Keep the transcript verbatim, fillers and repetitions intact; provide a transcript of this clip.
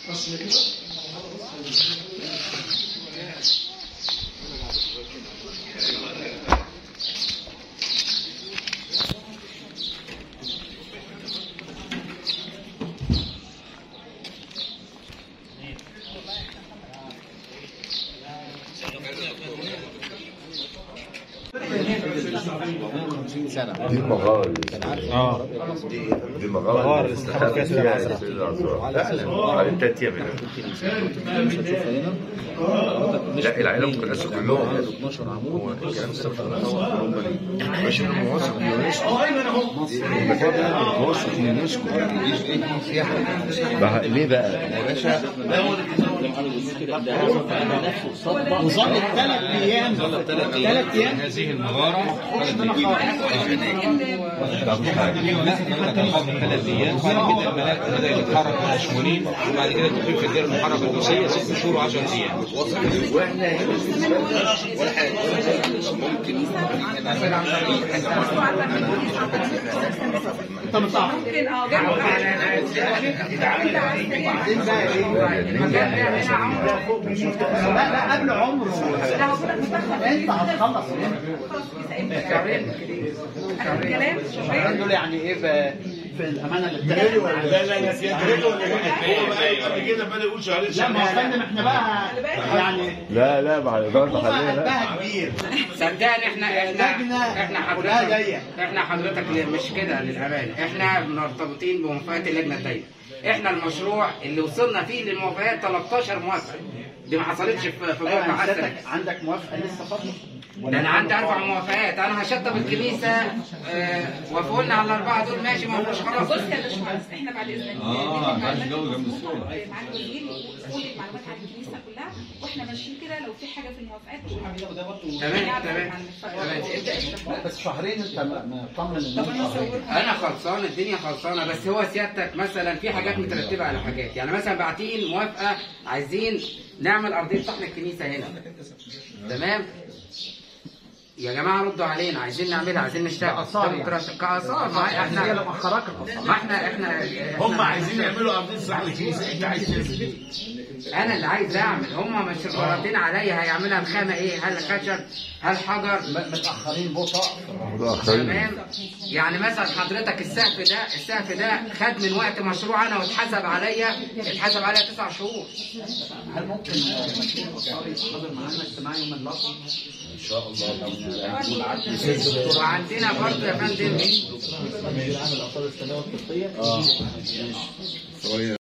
دي مغارة. اه دي مغارة استخبى فيها سيدنا العذراء فعلا على التلات ايام هنا. لا العائلة ممكن الناس كلهم اتناشر عمود مش انه موثق في اليونسكو. المكان ده موثق في اليونسكو. ليه بقى؟ يا باشا وظلت ثلاث ايام ثلاث ايام هذه المغارة ثلاث ايام بعد كده الملاك بدا يتحرك مشمولين وبعد كده الدخول في الدير المحركة الروسية ست شهور وعشرة ايام. واحنا ولا حاجة ممكن انت مصعب ممكن اه جنب لا لا قبل عمره انت هتخلص الكلام دول يعني ايه في الامانه اللي لا لا يا سيادة هو بقى قبل كده بدا يقول شهرين لا ما هو فندم احنا بقى يعني لا لا مع الإدارة المحلية قلبها كبير صدقني احنا احنا احنا حضرتك احنا حضرتك مش كده للامانه، احنا مرتبطين بموافقات اللجنه الدايره. احنا المشروع اللي وصلنا فيه للموافقات تلتاشر موافقه، دي ما حصلتش في في جوه عندك عندك موافقه لسه فاضله؟ ده انا عندي اربع موافقات، انا هشطب الكنيسه اه وافقوا لنا على الاربعه دول ماشي ما فيش خلاص. بص يا باشمهندس احنا بعد اذنك اه عايز الجو جنب الصوره مع الوزير وكل المعلومات عن الكنيسه كلها واحنا ماشيين كده لو في حاجه في الموافقات تمام تمام بس شهرين انت مطمن انا خلصان الدنيا خلصانه، بس هو سيادتك مثلا في حاجات مترتبه على حاجات، يعني مثلا باعتين موافقه عايزين نعمل ارضيه صحن الكنيسه هنا. تمام يا جماعه ردوا علينا، عايزين نعملها، عايزين نشتغل ديمقراطيه كاثار. ما احنا هي اللي مأخراك ما احنا احنا هم عايزين يعملوا ارضيه صحن الكنيسه، انت عايز تعمل ايه؟ انا اللي عايز اعمل، هم مش غلطين عليا. هيعملها الخامه ايه؟ هل خشب؟ هل حجر؟ متاخرين بطء. تمام. يعني مثلا حضرتك السقف ده السقف ده خد من وقت مشروع انا واتحسب عليا اتحسب عليا تسع شهور. هل ممكن حاضر معانا اجتماع يوم الاربعاء؟ ان شاء الله. وعندنا برضه يا فندم عامل الاثار السنويه الطبيه. اه